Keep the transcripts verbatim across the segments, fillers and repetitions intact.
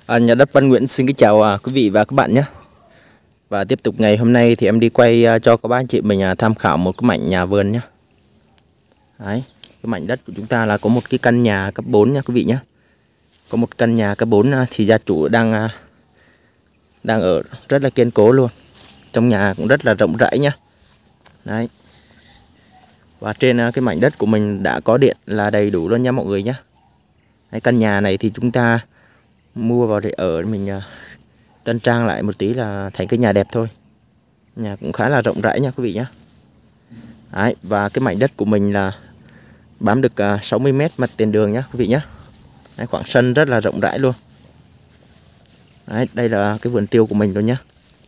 À, nhà đất Văn Nguyễn xin kính chào à, quý vị và các bạn nhé. Và tiếp tục ngày hôm nay thì em đi quay à, cho các bác anh chị mình à, tham khảo một cái mảnh nhà vườn nhé. Đấy, cái mảnh đất của chúng ta là có một cái căn nhà cấp bốn nha quý vị nhé. Có một căn nhà cấp bốn à, thì gia chủ đang à, đang ở rất là kiên cố luôn. Trong nhà cũng rất là rộng rãi nhé. Đấy. Và trên à, cái mảnh đất của mình đã có điện là đầy đủ luôn nha mọi người nhé. Đấy, căn nhà này thì chúng ta mua vào để ở mình uh, tân trang lại một tí là thành cái nhà đẹp thôi. Nhà cũng khá là rộng rãi nha quý vị nhé. Đấy, và cái mảnh đất của mình là bám được uh, sáu mươi mét mặt tiền đường nhé quý vị nhé. Đấy, khoảng sân rất là rộng rãi luôn. Đấy, đây là cái vườn tiêu của mình luôn nhé.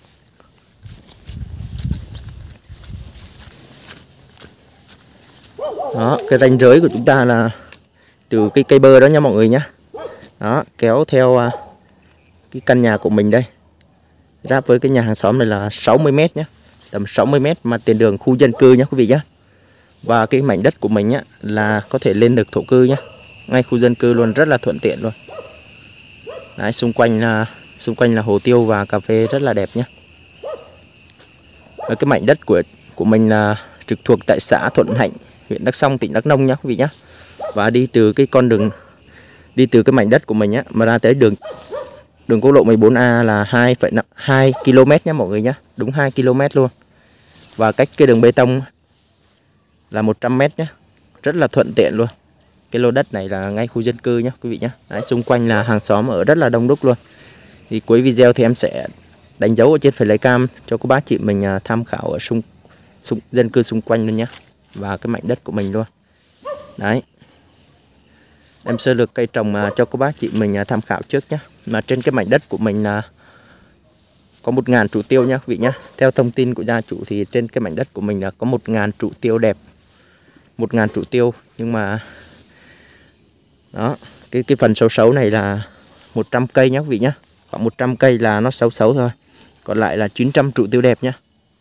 Đó, cái ranh giới của chúng ta là từ cái cây bơ đó nha mọi người nhé. Đó, kéo theo uh, cái căn nhà của mình đây, giáp với cái nhà hàng xóm này là sáu mươi mét nhé, tầm sáu mươi mét mà tiền đường khu dân cư nhé quý vị nhé. Và cái mảnh đất của mình á là có thể lên được thổ cư nhé, ngay khu dân cư luôn, rất là thuận tiện luôn. Đấy, xung quanh là xung quanh là hồ tiêu và cà phê rất là đẹp nhé. Và cái mảnh đất của của mình là trực thuộc tại xã Thuận Hạnh, huyện Đắk Song, tỉnh Đắk Nông nhé quý vị nhé. Và đi từ cái con đường đi từ cái mảnh đất của mình á mà ra tới đường Đường quốc lộ mười bốn A là hai phẩy hai ki lô mét nhé mọi người nhé. Đúng hai ki lô mét luôn. Và cách cái đường bê tông là một trăm mét nhé. Rất là thuận tiện luôn. Cái lô đất này là ngay khu dân cư nhé quý vị nhé. Đấy, xung quanh là hàng xóm ở rất là đông đúc luôn. Thì cuối video thì em sẽ đánh dấu ở trên flycam cho các bác chị mình tham khảo ở xung, xung dân cư xung quanh luôn nhé. Và cái mảnh đất của mình luôn. Đấy. Em sơ lược cây trồng cho các bác chị mình tham khảo trước nhé. Mà trên cái mảnh đất của mình là có một ngàn trụ tiêu nhé quý vị nhé. Theo thông tin của gia chủ thì trên cái mảnh đất của mình là có một ngàn trụ tiêu đẹp. Một ngàn trụ tiêu. Nhưng mà đó, cái, cái phần xấu xấu này là một trăm cây nhé quý vị nhé. Khoảng một trăm cây là nó xấu xấu thôi. Còn lại là chín trăm trụ tiêu đẹp nhé.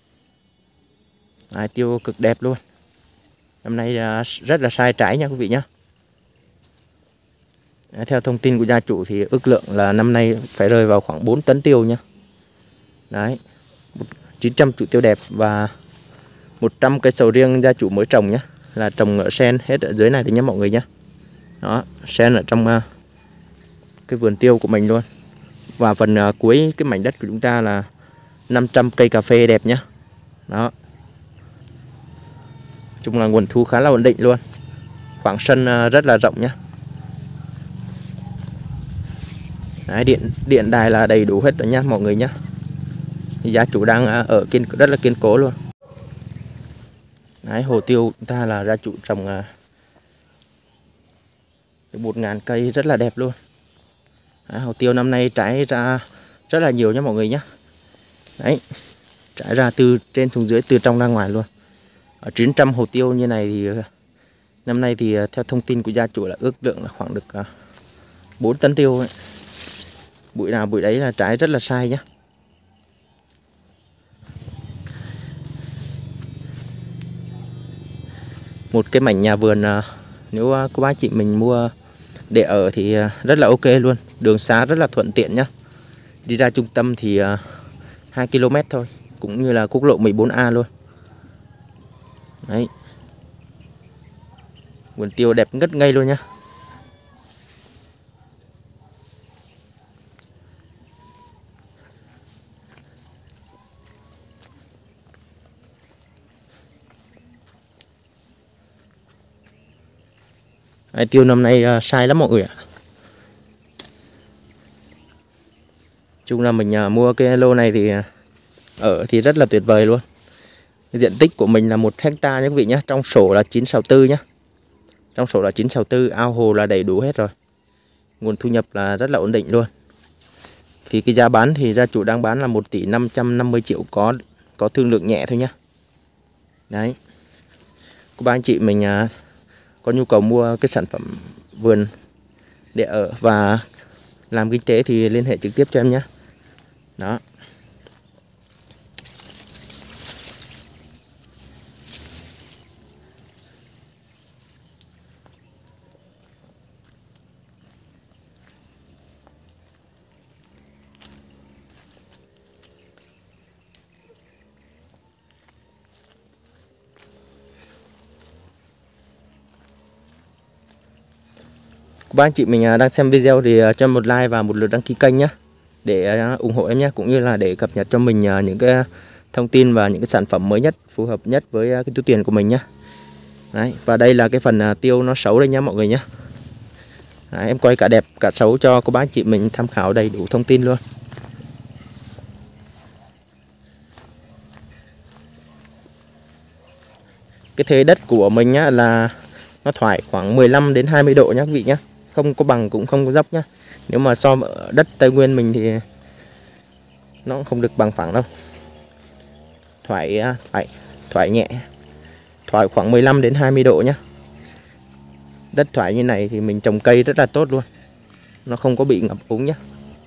Đấy, tiêu cực đẹp luôn. Năm nay rất là sai trái nha quý vị nhé. Theo thông tin của gia chủ thì ước lượng là năm nay phải rơi vào khoảng bốn tấn tiêu nhé. Đấy, chín trăm trụ tiêu đẹp và một trăm cây sầu riêng gia chủ mới trồng nhé. Là trồng ở sen hết ở dưới này đấy nhé mọi người nhé. Đó, sen ở trong uh, cái vườn tiêu của mình luôn. Và phần uh, cuối cái mảnh đất của chúng ta là năm trăm cây cà phê đẹp nhé. Đó. Chung là nguồn thu khá là ổn định luôn. Khoảng sân uh, rất là rộng nhé. Đấy, điện điện đài là đầy đủ hết rồi nhá mọi người nhé. Gia chủ đang ở kiên rất là kiên cố luôn. Đấy, hồ tiêu chúng ta là gia chủ trồng một ngàn cây rất là đẹp luôn. Đấy, hồ tiêu năm nay trái ra rất là nhiều nhé mọi người nhé. Đấy, trái ra từ trên xuống dưới, từ trong ra ngoài luôn. Ở chín trăm hồ tiêu như này thì năm nay thì theo thông tin của gia chủ là ước lượng là khoảng được bốn tấn tiêu ấy. Bụi nào bụi đấy là trái rất là sai nhé. Một cái mảnh nhà vườn nếu cô bác chị mình mua để ở thì rất là ok luôn. Đường xá rất là thuận tiện nhé. Đi ra trung tâm thì hai ki lô mét thôi. Cũng như là quốc lộ mười bốn A luôn. Đấy. Vườn tiêu đẹp ngất ngây luôn nhé. Đấy, tiêu năm nay uh, sai lắm mọi người ạ. Chung là mình uh, mua cái lô này thì uh, ở thì rất là tuyệt vời luôn. Cái diện tích của mình là một hecta nhé quý vị nhé. Trong sổ là chín sáu tư nhé. Trong sổ là chín sáu tư, ao hồ là đầy đủ hết rồi. Nguồn thu nhập là rất là ổn định luôn. Thì cái giá bán thì gia chủ đang bán là một tỷ năm trăm năm mươi triệu, có có thương lượng nhẹ thôi nhé. Đấy. Cô bác anh chị mình uh, có nhu cầu mua cái sản phẩm vườn để ở và làm kinh tế thì liên hệ trực tiếp cho em nhé. Đó. Ba anh chị mình đang xem video thì cho một like và một lượt đăng ký kênh nhé, để ủng hộ em nhé, cũng như là để cập nhật cho mình những cái thông tin và những cái sản phẩm mới nhất, phù hợp nhất với cái túi tiền của mình nhé. Đấy, và đây là cái phần tiêu nó xấu đây nhé mọi người nhé. Đấy, em quay cả đẹp cả xấu cho cô bác anh chị mình tham khảo đầy đủ thông tin luôn. Cái thế đất của mình nhá là nó thoải khoảng mười lăm đến hai mươi độ nhá quý vị nhá, không có bằng cũng không có dốc nhá. Nếu mà so với đất Tây Nguyên mình thì nó cũng không được bằng phẳng đâu. Thoải thoải thoải nhẹ, thoải khoảng mười lăm đến hai mươi độ nhá. Đất thoải như này thì mình trồng cây rất là tốt luôn, nó không có bị ngập úng nhá.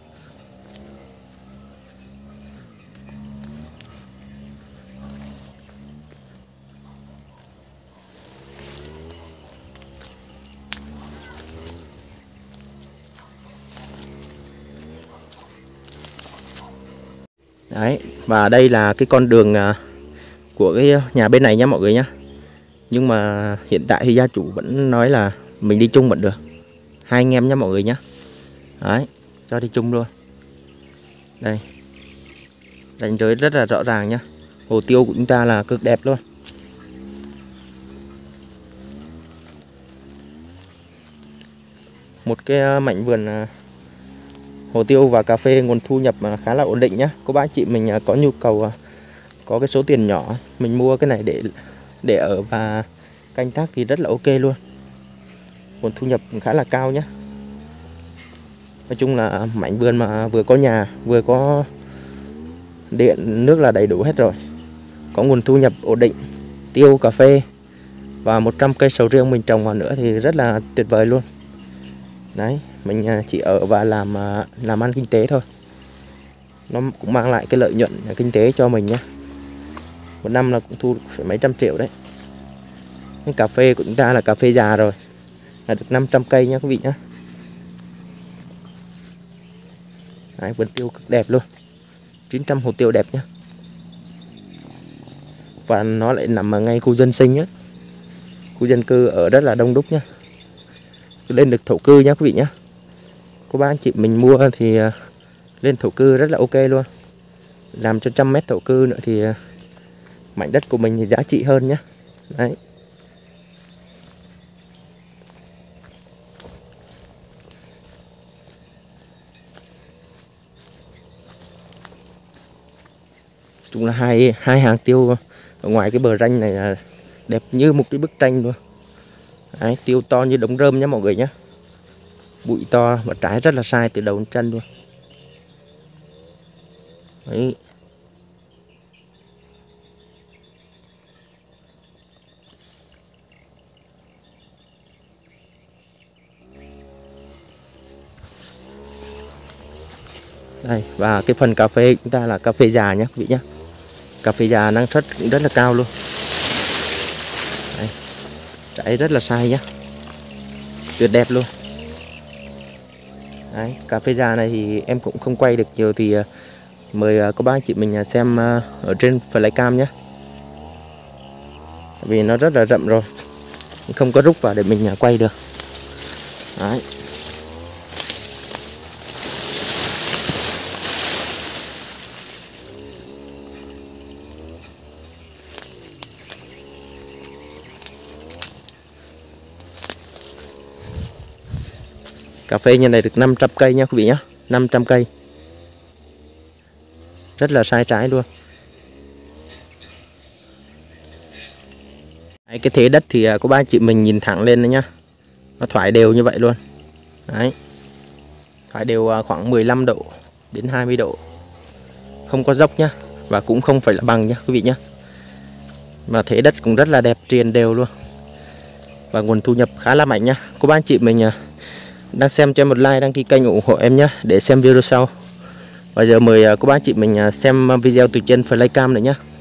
Đấy, và đây là cái con đường của cái nhà bên này nhá mọi người nhá. Nhưng mà hiện tại thì gia chủ vẫn nói là mình đi chung vẫn được, hai anh em nhá mọi người nhá. Đấy, cho đi chung luôn. Đây, ranh giới rất là rõ ràng nhá. Hồ tiêu của chúng ta là cực đẹp luôn. Một cái mảnh vườn hồ tiêu và cà phê, nguồn thu nhập khá là ổn định nhá. Cô bác chị mình có nhu cầu, có cái số tiền nhỏ, mình mua cái này để để ở và canh tác thì rất là ok luôn. Nguồn thu nhập khá là cao nhá. Nói chung là mảnh vườn mà vừa có nhà, vừa có điện, nước là đầy đủ hết rồi. Có nguồn thu nhập ổn định, tiêu, cà phê và một trăm cây sầu riêng mình trồng vào nữa thì rất là tuyệt vời luôn. Đấy, mình chỉ ở và làm làm ăn kinh tế thôi. Nó cũng mang lại cái lợi nhuận kinh tế cho mình nhé. Một năm là cũng thu phải mấy trăm triệu đấy. Cái cà phê của chúng ta là cà phê già rồi, là được năm trăm cây nha quý vị nhé. Đấy, vườn tiêu cực đẹp luôn, chín trăm hồ tiêu đẹp nhé. Và nó lại nằm ở ngay khu dân sinh nhé, khu dân cư ở rất là đông đúc nhé. Lên được thổ cư nhé quý vị nhé. Cô bác anh chị mình mua thì lên thổ cư rất là ok luôn. Làm cho trăm mét thổ cư nữa thì mảnh đất của mình thì giá trị hơn nhé. Đấy. Chúng là hai hai hàng tiêu ở ngoài cái bờ ranh này là đẹp như một cái bức tranh luôn. Đấy, tiêu to như đống rơm nhé mọi người nhé. Bụi to và trái rất là sai từ đầu đến chân luôn. Đấy. Đây, và cái phần cà phê chúng ta là cà phê già nhé quý vị nhé. Cà phê già năng suất cũng rất là cao luôn. Đây, trái rất là sai nhé, tuyệt đẹp luôn. Đấy, cà phê già này thì em cũng không quay được nhiều thì mời các bác chị mình xem ở trên flycam nhé. Tại vì nó rất là rậm rồi, không có rút vào để mình quay được. Đấy. Cà phê như này được năm trăm cây nha quý vị nhé, năm trăm cây. Rất là sai trái luôn. Đấy, cái thế đất thì có ba anh chị mình nhìn thẳng lên đấy nhá. Nó thoải đều như vậy luôn. Đấy. Thoải đều khoảng mười lăm độ đến hai mươi độ. Không có dốc nhá, và cũng không phải là bằng nhá quý vị nhé. Mà thế đất cũng rất là đẹp, triền đều luôn. Và nguồn thu nhập khá là mạnh nhá. Cô bác anh chị mình đang xem cho một like, đăng ký kênh ủng hộ em nhé, để xem video sau. Bây giờ mời cô bác chị mình xem video từ trên flycam này nhé.